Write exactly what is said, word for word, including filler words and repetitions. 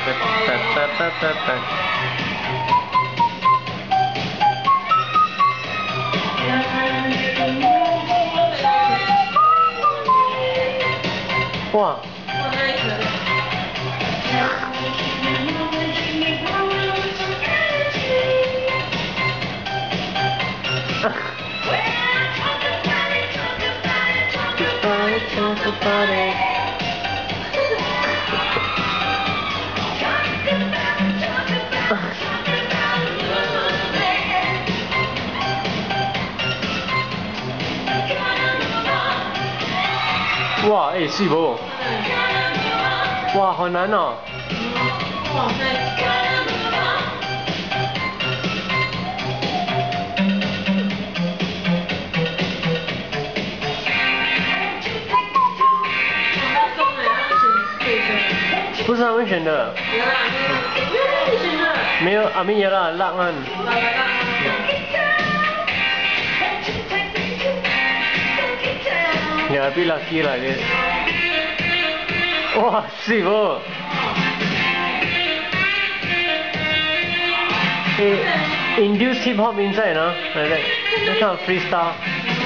哇！哇，哎，是不？哇，好难哦。哇塞！不是他们选的。没有，阿米亚啦，浪漫。Ya, tapi laki lah dia. Wah, sip oh. Induce hip hop inside, no? Like that. That kind of freestyle.